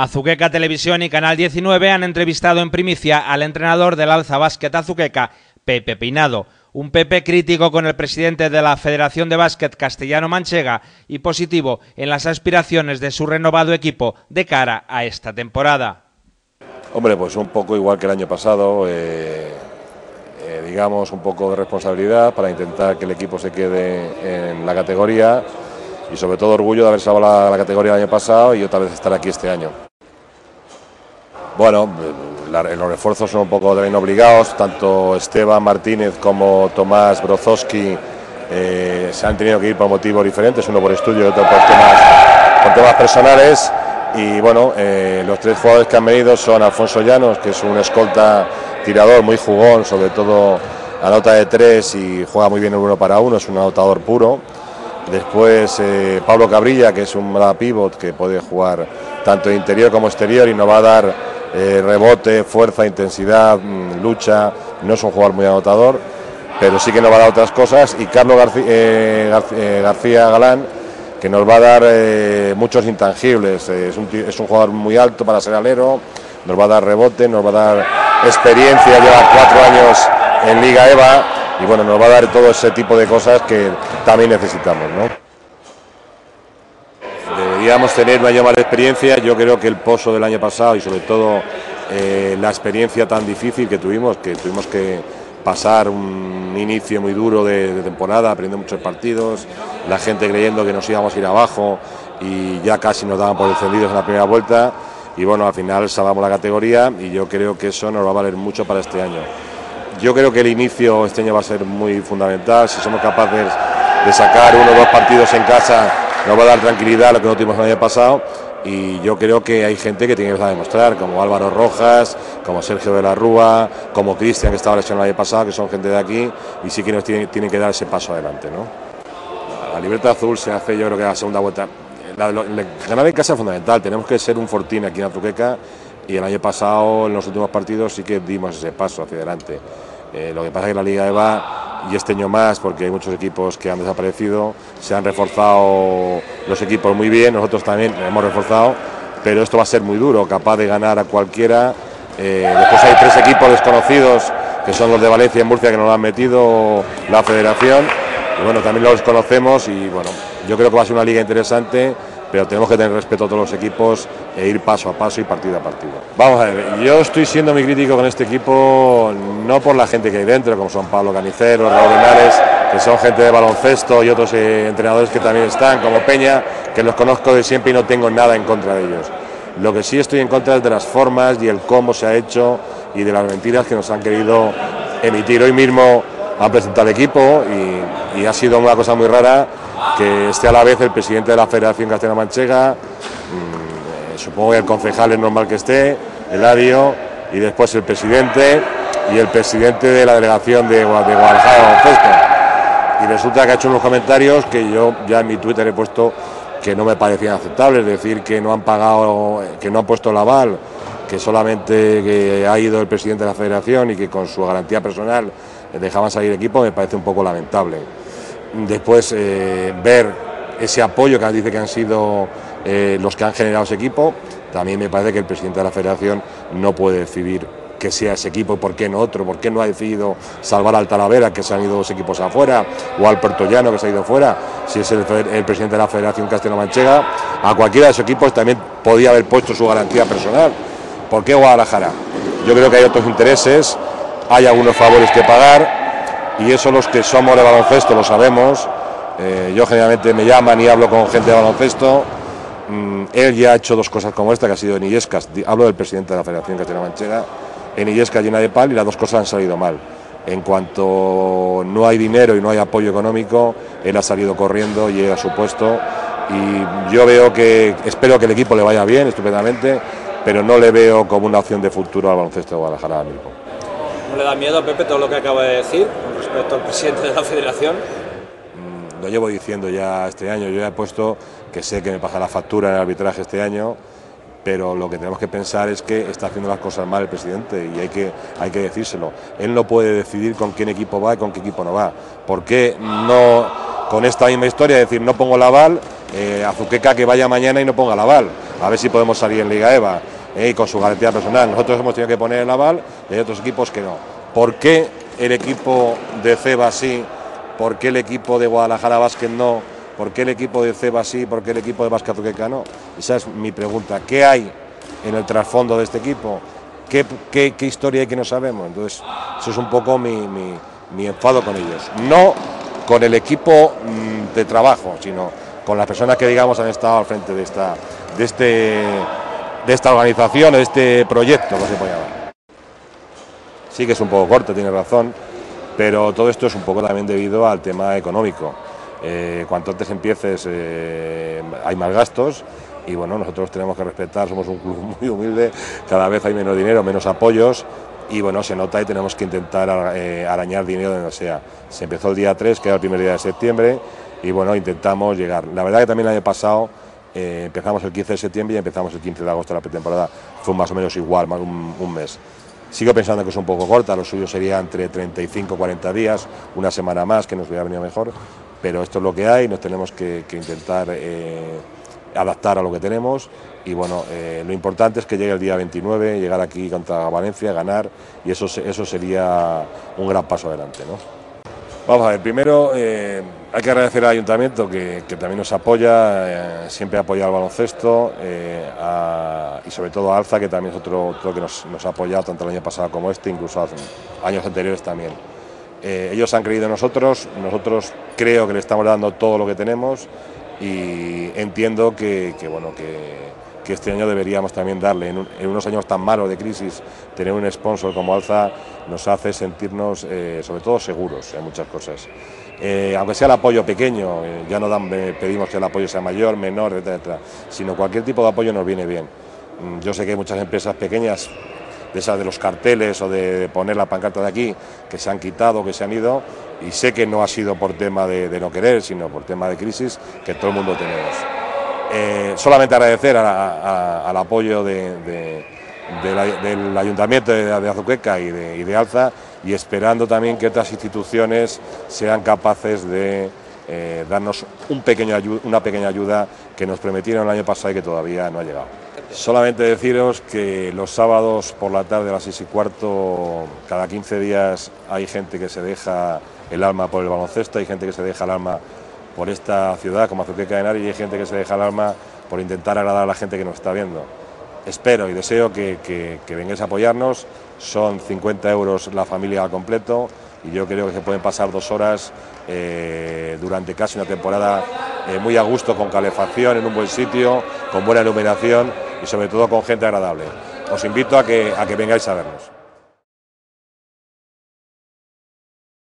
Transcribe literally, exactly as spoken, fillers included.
Azuqueca Televisión y Canal diecinueve han entrevistado en primicia al entrenador del Alza Básquet Azuqueca, Pepe Peinado. Un Pepe crítico con el presidente de la Federación de Básquet Castellano-Manchega y positivo en las aspiraciones de su renovado equipo de cara a esta temporada. Hombre, pues un poco igual que el año pasado, eh, eh, digamos un poco de responsabilidad para intentar que el equipo se quede en la categoría y sobre todo orgullo de haber salvado la, la categoría el año pasado y otra vez estar aquí este año. Bueno, la, los refuerzos son un poco también obligados, tanto Esteban Martínez como Tomás Brozowski eh, se han tenido que ir por motivos diferentes, uno por estudio y otro por temas, por temas personales. Y bueno, eh, los tres jugadores que han venido son Alfonso Llanos, que es un escolta tirador muy jugón, sobre todo a nota de tres y juega muy bien el uno para uno, es un anotador puro. Después eh, Pablo Cabrilla, que es un pivot que puede jugar tanto interior como exterior y nos va a dar eh, rebote, fuerza, intensidad, lucha. No es un jugador muy anotador, pero sí que nos va a dar otras cosas. Y Carlos García, eh, García, eh, García Galán, que nos va a dar eh, muchos intangibles. Eh, es, un, es un jugador muy alto para ser alero, nos va a dar rebote, nos va a dar experiencia, lleva cuatro años en Liga E V A y bueno, nos va a dar todo ese tipo de cosas que también necesitamos, ¿no? Deberíamos tener mayor más experiencia. Yo creo que el pozo del año pasado y sobre todo eh, la experiencia tan difícil que tuvimos, que tuvimos que pasar un inicio muy duro de, de temporada, aprendiendo muchos partidos, la gente creyendo que nos íbamos a ir abajo y ya casi nos daban por descendidos en la primera vuelta y bueno, al final salvamos la categoría y yo creo que eso nos va a valer mucho para este año. Yo creo que el inicio este año va a ser muy fundamental. Si somos capaces de sacar uno o dos partidos en casa, nos va a dar tranquilidad lo que no tuvimos el año pasado. Y yo creo que hay gente que tiene que demostrar, como Álvaro Rojas, como Sergio de la Rúa, como Cristian, que estaba lesionado el año pasado, que son gente de aquí y sí que nos tienen, tienen que dar ese paso adelante, ¿no? La Libertad Azul se hace, yo creo que a la segunda vuelta. La, la, la, ganar en casa es fundamental. Tenemos que ser un fortín aquí en Azuqueca y el año pasado, en los últimos partidos, sí que dimos ese paso hacia adelante. Eh, lo que pasa es que la Liga E V A y este año más, porque hay muchos equipos que han desaparecido, se han reforzado los equipos muy bien, nosotros también hemos reforzado, pero esto va a ser muy duro, capaz de ganar a cualquiera. Eh, después hay tres equipos desconocidos, que son los de Valencia y Murcia, que nos lo han metido la Federación, y bueno, también los conocemos y bueno, yo creo que va a ser una liga interesante, pero tenemos que tener respeto a todos los equipos e ir paso a paso y partido a partido. Vamos a ver, yo estoy siendo muy crítico con este equipo, no por la gente que hay dentro, como son Pablo Canicero, Raúl Henares, que son gente de baloncesto y otros eh, entrenadores que también están, como Peña, que los conozco de siempre y no tengo nada en contra de ellos. Lo que sí estoy en contra es de las formas y el cómo se ha hecho y de las mentiras que nos han querido emitir. Hoy mismo han presentado el equipo y, y ha sido una cosa muy rara que esté a la vez el presidente de la Federación Castellano-Manchega, mmm, supongo que el concejal es normal que esté, Eladio, y después el presidente y el presidente de la delegación de, de Guadalajara de baloncesto. Y resulta que ha hecho unos comentarios que yo ya en mi Twitter he puesto que no me parecían aceptables, es decir, que no han pagado, que no han puesto el aval, que solamente que ha ido el presidente de la Federación y que con su garantía personal dejaban salir equipo, me parece un poco lamentable. Después eh, ver ese apoyo que dice que han sido eh, los que han generado ese equipo, también me parece que el presidente de la Federación no puede decidir que sea ese equipo, por qué no otro, por qué no ha decidido salvar al Talavera, que se han ido dos equipos afuera, o al Puertollano, que se ha ido fuera, si es el, el presidente de la Federación Castellano-Manchega. A cualquiera de esos equipos también podía haber puesto su garantía personal. ¿Por qué Guadalajara? Yo creo que hay otros intereses, hay algunos favores que pagar, y eso los que somos de baloncesto lo sabemos. Eh, yo generalmente me llaman y hablo con gente de baloncesto. Mm, él ya ha hecho dos cosas como esta, que ha sido en Illescas, hablo del presidente de la Federación Castellano-Manchega, en Illescas llena de pal, y las dos cosas han salido mal. En cuanto no hay dinero y no hay apoyo económico, él ha salido corriendo y llega a su puesto, y yo veo que, espero que el equipo le vaya bien, estupendamente, pero no le veo como una opción de futuro al baloncesto de Guadalajara ahora mismo. ¿No le da miedo a Pepe todo lo que acaba de decir con respecto al presidente de la Federación? Lo llevo diciendo ya este año, yo ya he puesto que sé que me pasa la factura en el arbitraje este año, pero lo que tenemos que pensar es que está haciendo las cosas mal el presidente y hay que, hay que decírselo. Él no puede decidir con quién equipo va y con qué equipo no va. ¿Por qué no, con esta misma historia, decir no pongo el aval, eh, Azuqueca que vaya mañana y no ponga el aval? a ver si podemos salir en Liga EVA eh, con su garantía personal. Nosotros hemos tenido que poner el aval y hay otros equipos que no. ¿Por qué el equipo de Ceba sí? ¿Por qué el equipo de Guadalajara Basket no? ¿Por qué el equipo de Ceba sí? ¿Por qué el equipo de Basket Azuqueca no? Esa es mi pregunta. ¿Qué hay en el trasfondo de este equipo? ¿Qué, qué, qué historia hay que no sabemos? Entonces, eso es un poco mi, mi, mi enfado con ellos. No con el equipo mmm, de trabajo, sino con las personas que, digamos, han estado al frente de esta, de este, de esta organización, de este proyecto, no se puede llamar. Sí que es un poco corto, tiene razón, pero todo esto es un poco también debido al tema económico. Eh, cuanto antes empieces eh, hay más gastos y bueno, nosotros tenemos que respetar, somos un club muy humilde, cada vez hay menos dinero, menos apoyos y bueno, se nota y tenemos que intentar eh, arañar dinero donde sea. Se empezó el día tres, que era el primer día de septiembre y bueno, intentamos llegar. La verdad que también el año pasado eh, empezamos el quince de septiembre y empezamos el quince de agosto la pretemporada, fue más o menos igual, más un, un mes. Sigo pensando que es un poco corta, lo suyo sería entre treinta y cinco a cuarenta días, una semana más, que nos hubiera venido mejor, pero esto es lo que hay, nos tenemos que, que intentar eh, adaptar a lo que tenemos y bueno, eh, lo importante es que llegue el día veintinueve, llegar aquí contra Valencia, ganar y eso, eso sería un gran paso adelante, ¿no? Vamos a ver, primero eh, hay que agradecer al Ayuntamiento que, que también nos apoya, eh, siempre ha apoyado al baloncesto eh, a, y sobre todo a Alza, que también es otro, otro que nos, nos ha apoyado tanto el año pasado como este, incluso años anteriores también. Eh, ellos han creído en nosotros, nosotros creo que le estamos dando todo lo que tenemos y entiendo que, que, bueno, que, que este año deberíamos también darle, en, un, en unos años tan malos de crisis, tener un sponsor como Alza nos hace sentirnos eh, sobre todo seguros en muchas cosas. Eh, aunque sea el apoyo pequeño, eh, ya no dan, eh, pedimos que el apoyo sea mayor, menor, etcétera, sino cualquier tipo de apoyo nos viene bien. Yo sé que hay muchas empresas pequeñas, de esas de los carteles o de, de poner la pancarta de aquí, que se han quitado, que se han ido, y sé que no ha sido por tema de, de no querer, sino por tema de crisis que todo el mundo tenemos. Eh, solamente agradecer a, a, al apoyo de, de, de la, del Ayuntamiento de, de Azuqueca y de, y de Alza, y esperando también que otras instituciones sean capaces de eh, darnos un pequeño, una pequeña ayuda que nos prometieron el año pasado y que todavía no ha llegado. Solamente deciros que los sábados por la tarde a las seis y cuarto, cada quince días hay gente que se deja el alma por el baloncesto, hay gente que se deja el alma por esta ciudad como Azuqueca de Henares y hay gente que se deja el alma por intentar agradar a la gente que nos está viendo. Espero y deseo que, que, que vengáis a apoyarnos, son cincuenta euros la familia al completo y yo creo que se pueden pasar dos horas eh, durante casi una temporada eh, muy a gusto, con calefacción, en un buen sitio, con buena iluminación y sobre todo con gente agradable. Os invito a que, a que vengáis a vernos.